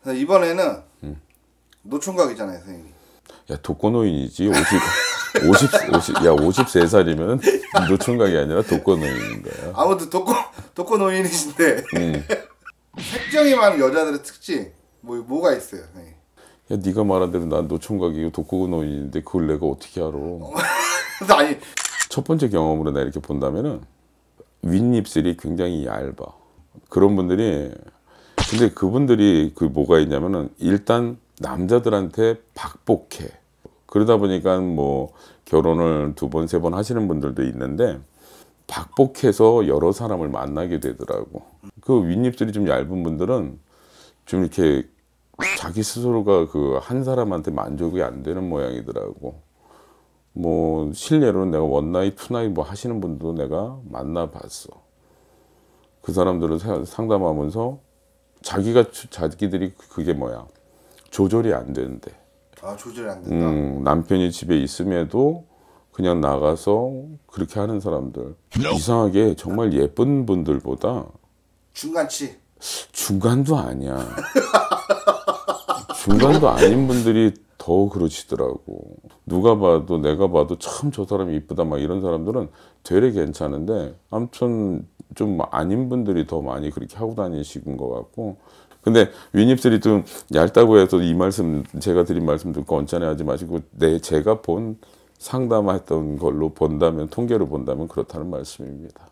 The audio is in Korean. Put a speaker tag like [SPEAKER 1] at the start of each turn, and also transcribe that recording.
[SPEAKER 1] 이번에는 노총각이잖아요, 선생님.
[SPEAKER 2] 야, 독거노인이지. 53살이면 노총각이 아니라 독거노인인 거야.
[SPEAKER 1] 아무튼 독거노인이신데 색정이 많은 여자들의 특징 뭐가 있어요, 선생님?
[SPEAKER 2] 야, 네가 말한 대로 난 노총각이고 독거노인인데 그걸 내가 어떻게 알아?
[SPEAKER 1] 아니,
[SPEAKER 2] 첫 번째 경험으로 나 이렇게 본다면은 윗입술이 굉장히 얇아. 그런 분들이, 근데 그분들이 그 뭐가 있냐면은 일단 남자들한테 박복해. 그러다 보니까 뭐 결혼을 2번, 3번 하시는 분들도 있는데 박복해서 여러 사람을 만나게 되더라고. 그 윗입술이 좀 얇은 분들은 좀 이렇게 자기 스스로가 그 한 사람한테 만족이 안 되는 모양이더라고. 뭐 실례로는 내가 원나잇, 투나잇 뭐 하시는 분도 내가 만나봤어. 그 사람들을 상담하면서 자기들이 그게 뭐야, 조절이 안 되는데.
[SPEAKER 1] 아, 조절이 안 된다.
[SPEAKER 2] 남편이 집에 있음에도 그냥 나가서 그렇게 하는 사람들. 이상하게 정말 예쁜 분들보다
[SPEAKER 1] 중간치.
[SPEAKER 2] 중간도 아니야. 중간도 아닌 분들이 더 그러시더라고. 누가 봐도 내가 봐도 참 저 사람이 이쁘다 막 이런 사람들은 되게 괜찮은데 아무튼 좀 아닌 분들이 더 많이 그렇게 하고 다니시는 것 같고. 근데 윗입술이 좀 얇다고 해서 이 말씀, 제가 드린 말씀 듣고 언짢아하지 마시고 제가 본 상담했던 걸로 본다면, 통계로 본다면 그렇다는 말씀입니다.